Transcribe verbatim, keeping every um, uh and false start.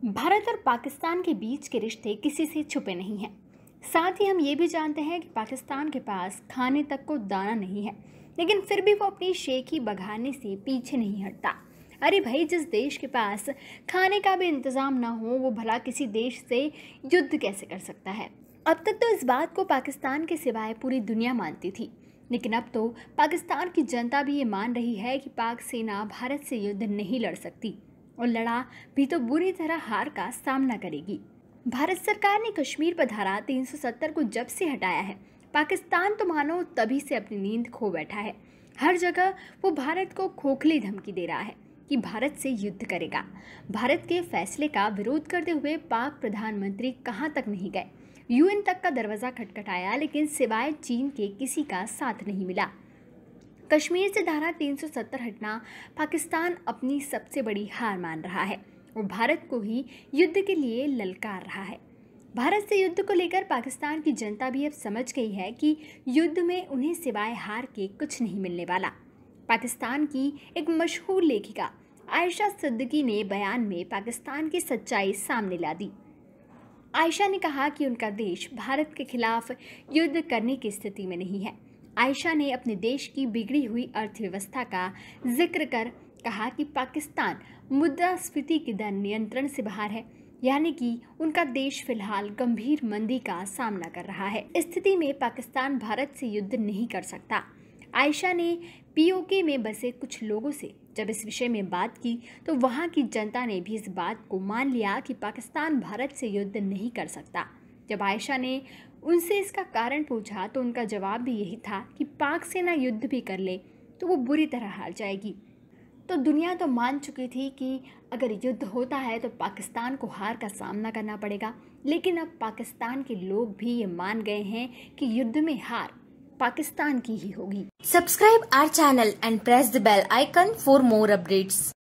भारत और पाकिस्तान के बीच के रिश्ते किसी से छुपे नहीं हैं। साथ ही हम ये भी जानते हैं कि पाकिस्तान के पास खाने तक को दाना नहीं है, लेकिन फिर भी वो अपनी शेखी बघारने से पीछे नहीं हटता। अरे भाई, जिस देश के पास खाने का भी इंतज़ाम ना हो, वो भला किसी देश से युद्ध कैसे कर सकता है। अब तक तो इस बात को पाकिस्तान के सिवाय पूरी दुनिया मानती थी, लेकिन अब तो पाकिस्तान की जनता भी ये मान रही है कि पाक सेना भारत से युद्ध नहीं लड़ सकती, और लड़ा भी तो बुरी तरह हार का सामना करेगी। भारत सरकार ने कश्मीर पर धारा तीन सौ सत्तर को जब से हटाया है, पाकिस्तान तो मानो तभी से अपनी नींद खो बैठा है। हर जगह वो भारत को खोखली धमकी दे रहा है कि भारत से युद्ध करेगा। भारत के फैसले का विरोध करते हुए पाक प्रधानमंत्री कहां तक नहीं गए, यूएन तक का दरवाज़ा खटखटाया, लेकिन सिवाय चीन के किसी का साथ नहीं मिला। कश्मीर से धारा तीन सौ सत्तर हटना पाकिस्तान अपनी सबसे बड़ी हार मान रहा है और भारत को ही युद्ध के लिए ललकार रहा है। भारत से युद्ध को लेकर पाकिस्तान की जनता भी अब समझ गई है कि युद्ध में उन्हें सिवाय हार के कुछ नहीं मिलने वाला। पाकिस्तान की एक मशहूर लेखिका आयशा सिद्दीकी ने बयान में पाकिस्तान की सच्चाई सामने ला दी। आयशा ने कहा कि उनका देश भारत के खिलाफ युद्ध करने की स्थिति में नहीं है। आयशा ने अपने देश की बिगड़ी हुई अर्थव्यवस्था का जिक्र कर कहा कि पाकिस्तान मुद्रास्फीति की दर नियंत्रण से बाहर है, यानी कि उनका देश फिलहाल गंभीर मंदी का सामना कर रहा है। इस स्थिति में पाकिस्तान भारत से युद्ध नहीं कर सकता। आयशा ने पीओके में बसे कुछ लोगों से जब इस विषय में बात की तो वहां की जनता ने भी इस बात को मान लिया कि पाकिस्तान भारत से युद्ध नहीं कर सकता। जब आयशा ने उनसे इसका कारण पूछा तो उनका जवाब भी यही था कि पाक सेना युद्ध भी कर ले तो वो बुरी तरह हार जाएगी। तो दुनिया तो मान चुकी थी कि अगर युद्ध होता है तो पाकिस्तान को हार का सामना करना पड़ेगा, लेकिन अब पाकिस्तान के लोग भी ये मान गए हैं कि युद्ध में हार पाकिस्तान की ही होगी। Subscribe our channel and press the bell icon for more updates.